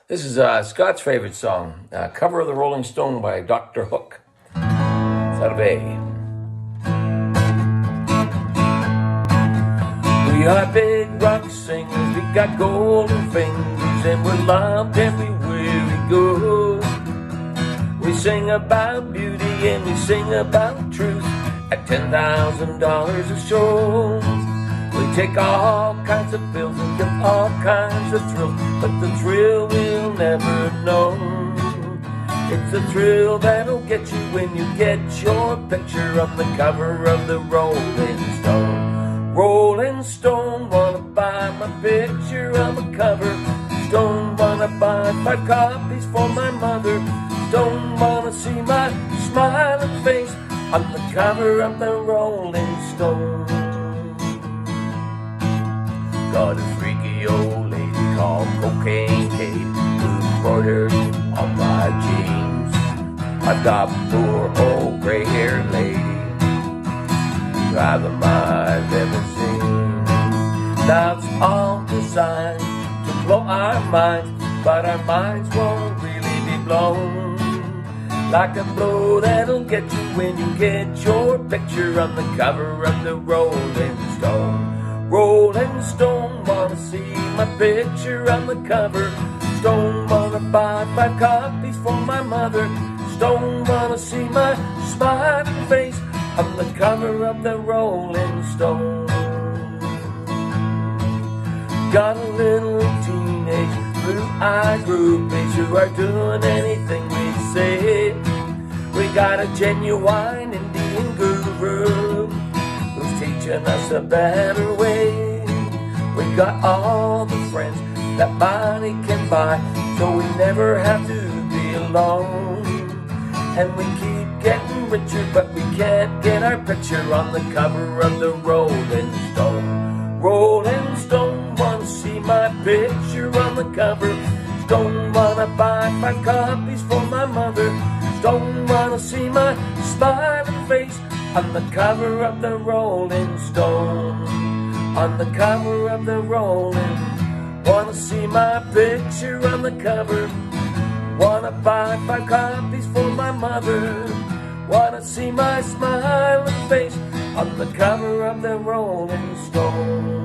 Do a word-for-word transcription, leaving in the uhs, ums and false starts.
This is uh, Scott's favorite song, uh, cover of the Rolling Stone by Doctor Hook. It's out of A. We are big rock singers, we got golden fingers, and we're loved everywhere we go. We sing about beauty and we sing about truth at ten thousand dollars a show. We take all kinds of pills and give all kinds of thrills, but the thrill we'll never know. It's the thrill that'll get you when you get your picture on the cover of the Rolling Stone. Rolling Stone wanna buy my picture on the cover. Stone wanna buy five copies for my mother. Stone wanna see my smiling face on the cover of the Rolling Stone. Got a freaky old lady called Cocaine Kate, who's embroidered on my jeans. I've got poor old gray-haired lady driving my limousine. Now it's all designed to blow our minds, but our minds won't really be blown like a blow that'll get you when you get your picture on the cover of the Rolling Stone. Rolling Stone wanna see my picture on the cover. Stone wanna buy five copies for my mother. Stone wanna see my smiling face on the cover of the Rolling Stone. Got a little teenage blue-eyed groupies who are doing anything we say. We got a genuine Indian guru who's teaching us a better way. We got all the friends that money can buy, so we never have to be alone. And we keep getting richer, but we can't get our picture on the cover of the Rolling Stone. Rolling Stone wanna see my picture on the cover. Stone wanna buy five copies for my mother. Stone wanna see my smiling face on the cover of the Rolling Stone. On the cover of the Rolling. Wanna see my picture on the cover. Wanna buy five copies for my mother. Wanna see my smiling face on the cover of the Rolling Stone.